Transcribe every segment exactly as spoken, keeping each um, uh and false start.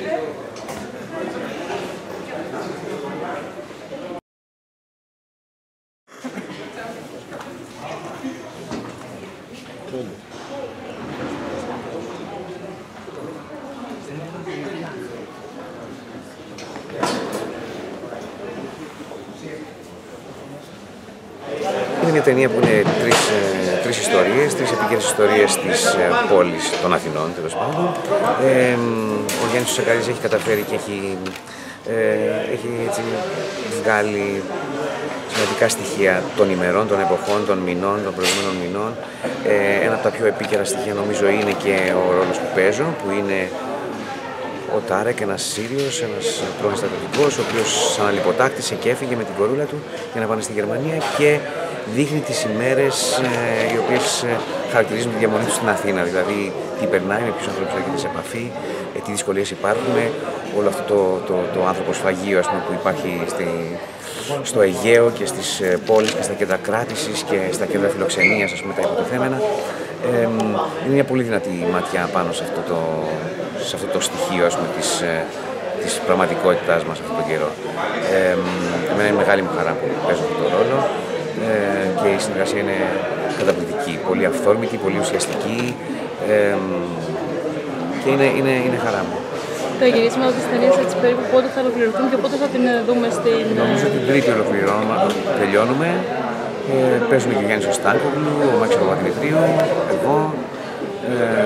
Είναι μια ταινία που είναι τρεις, ε, τρεις ιστορίες, τρεις επίκαιρες ιστορίες της ε, πόλης των Αθηνών, τέλος πάντων. Ε, ο Γιάννης ο Σακαρής έχει καταφέρει και έχει, ε, έχει έτσι, βγάλει σημαντικά στοιχεία των ημερών, των εποχών, των μηνών, των προηγούμενων μηνών. Ε, ένα από τα πιο επίκαιρα στοιχεία νομίζω είναι και ο ρόλος που παίζω, που είναι ο Τάρεκ, ένας Σύριος, ένας πρώην στρατιωτικός, ο οποίος αναλιποτάκτησε και έφυγε με την κορούλα του για να πάνε στη Γερμανία και δείχνει τις ημέρες ε, οι οποίες ε, χαρακτηρίζουν τη διαμονή του στην Αθήνα. Δηλαδή, τι περνάει, με ποιους ανθρώπους έρχεται σε επαφή, ε, τι δυσκολίες υπάρχουν, όλο αυτό το, το, το, το άνθρωπο σφαγείο, ας πούμε, που υπάρχει στη, στο Αιγαίο και στις ε, πόλεις και στα κέντρα κράτησης και στα κέντρα φιλοξενίας, ας πούμε, τα υποτιθέμενα. Ε, είναι μια πολύ δυνατή ματιά πάνω σε αυτό το, σε αυτό το στοιχείο, ας πούμε, της, ε, της πραγματικότητάς μας αυτόν τον καιρό. Ε, εμένα είναι μεγάλη μου χαρά που παίζω αυτόν τον ρόλο. Ε, και η συνεργασία είναι καταπληκτική, πολύ αυθόρμητη, πολύ ουσιαστική ε, και είναι, είναι, είναι χαρά μου. Τα γυρίσματα της ταινίας έτσι περίπου πότε θα ολοκληρωθούν και πότε θα την δούμε στην... Νομίζω την Τρίτη ολοκληρώνουμε, τελειώνουμε. Ε, παίζουμε και ο Γιάννης ο Στάνκογλου, ο Μάκης ο Παπαδημητρίου, εγώ. Ε,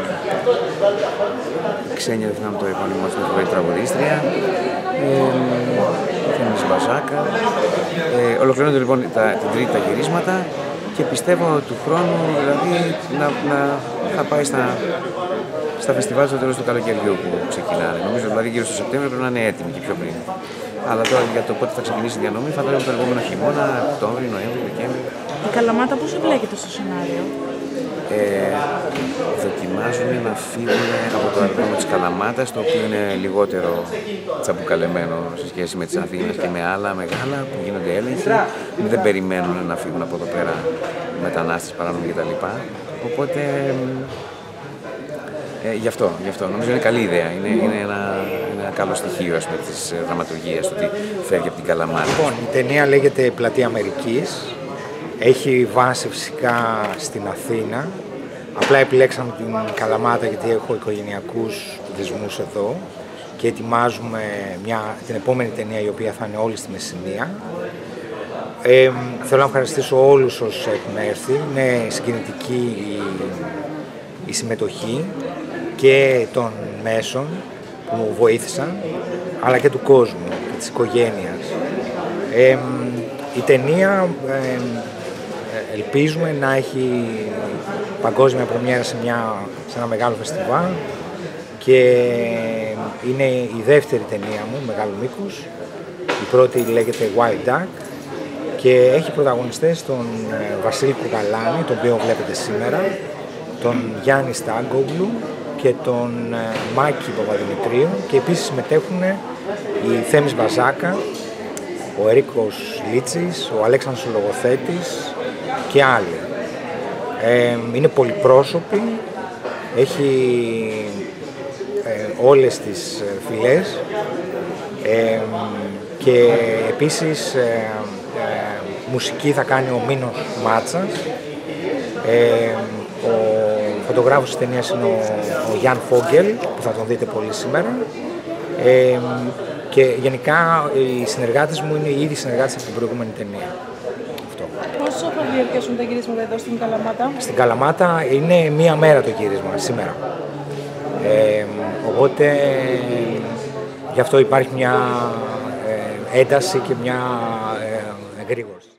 Ξένια, δεν θυμάμαι το επώνυμο της, με τραγουδίστρια. Θέμης Μπαζάκα. Ε, ολοκληρώνονται λοιπόν τα, την Τρίτη τα γυρίσματα και πιστεύω του χρόνου δηλαδή να, να θα πάει στα, στα φεστιβάλ στο τέλος του καλοκαιριού που ξεκινάνε. Νομίζω δηλαδή γύρω στο Σεπτέμβριο πρέπει να είναι έτοιμη και πιο πριν. Αλλά τώρα για το πότε θα ξεκινήσει η διανομή θα πρέπει το επόμενο χειμώνα, Οκτώβριο, Νοέμβριο, Δεκέμβριο. Η Καλαμάτα πώς εμπλέκεται στο σενάριο? Ε, δοκιμάζουν να φύγουν από το αεροδρόμιο της Καλαμάτας, το οποίο είναι λιγότερο τσαμπουκαλεμένο σε σχέση με τις Αθήνες και με άλλα μεγάλα που γίνονται έλεγχοι. Δεν περιμένουν να φύγουν από εδώ πέρα μετανάστες, παράνομοι κτλ. Οπότε ε, γι' αυτό, γι' αυτό νομίζω είναι καλή ιδέα. Είναι, είναι ένα, ένα καλό στοιχείο, ας πούμε, της δραματουργίας, το ότι φεύγει από την Καλαμάτα. Λοιπόν, η ταινία λέγεται Πλατεία Αμερικής. Έχει βάση φυσικά στην Αθήνα. Απλά επιλέξαμε την Καλαμάτα γιατί έχω οικογενειακούς δεσμούς εδώ και ετοιμάζουμε μια, την επόμενη ταινία η οποία θα είναι όλη στη Μεσσηνία. Ε, θέλω να ευχαριστήσω όλους όσους έχουν έρθει. Είναι συγκινητική η, η συμμετοχή και των μέσων που μου βοήθησαν, αλλά και του κόσμου και της οικογένειας. Ε, η ταινία ε, ελπίζουμε να έχει παγκόσμια πρεμιέρα σε, μια, σε ένα μεγάλο φεστιβάλ και είναι η δεύτερη ταινία μου, μεγάλου μήκους. Η πρώτη λέγεται Wild Duck και έχει πρωταγωνιστές τον Βασίλη Κουγαλάνη, τον οποίο βλέπετε σήμερα, τον Γιάννη Στάνκογλου και τον Μάκη Παπαδημητρίου και επίσης συμμετέχουν η Θέμης Μπαζάκα, ο Ερίκος Λίτσης, ο Αλέξανδρος ο Λογοθέτης και άλλοι. Ε, είναι πολυπρόσωπη, έχει ε, όλες τις φυλές ε, και επίσης ε, ε, μουσική θα κάνει ο Μίνος Μάτσας. Ε, ο φωτογράφος της ταινίας είναι ο, ο Γιάν Φόγγελ, που θα τον δείτε πολύ σήμερα. Ε, και γενικά οι συνεργάτες μου είναι οι ίδιοι συνεργάτες από την προηγούμενη ταινία. Αυτό. Πόσο θα διαρκέσουν τα γυρίσματα εδώ στην Καλαμάτα? Στην Καλαμάτα είναι μία μέρα το γύρισμα, σήμερα. Ε, οπότε γι' αυτό υπάρχει μια ε, ένταση και μια ε, εγρήγορση.